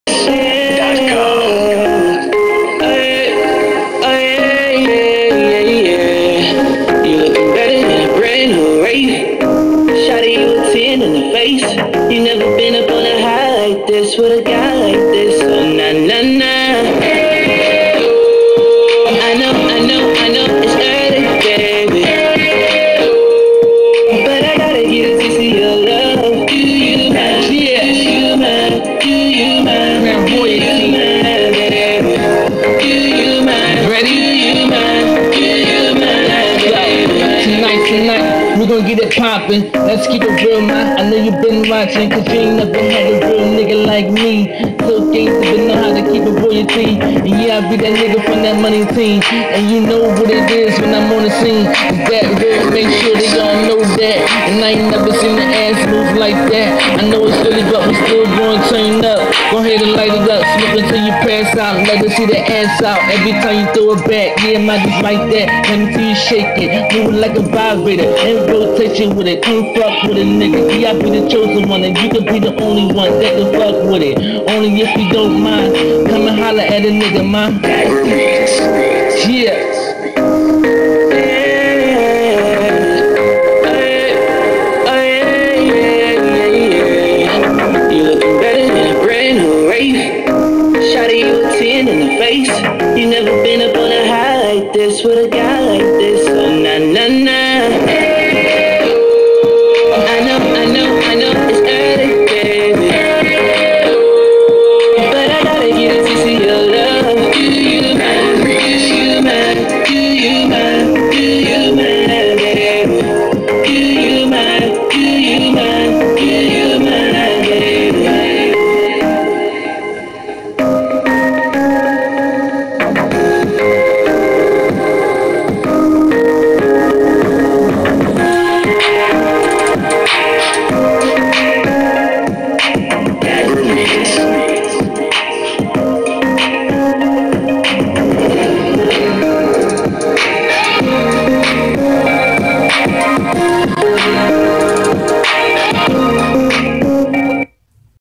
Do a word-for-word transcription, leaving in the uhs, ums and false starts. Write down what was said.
You never been up on a high like this with a guy like this. Oh, nah, nah, nah. I know, I know, I know it's early, baby, but I gotta get a taste of your love. Do you mind? Yeah. Do you mind? Do you mind? Now, boy, do you mind, baby? Do you mind? Ready? Do you mind? Do you mind, baby? Tonight, tonight, we gon' get it poppin'. Let's keep it real, man. I know you been watching, cause you ain't never had a real nigga like me. So gangsta, but know how to keep it royalty. And yeah, I be that nigga from that money team. And you know what it is when I'm on the scene. It's that real, make sure they all know that. And I ain't never seen the ass move like that. I know it's silly, but we still gonna turn up. Go ahead and light it up, smoke until you pass out. Let us see the ass out every time you throw it back. Yeah, my just like that. Let me see you shake it, move it like a vibrator, and rotation with it. Come fuck with a nigga. Yeah, I be the chosen one, and you can be the only one that can fuck with it. Only if you don't mind. Come and holler at a nigga, man. Yeah.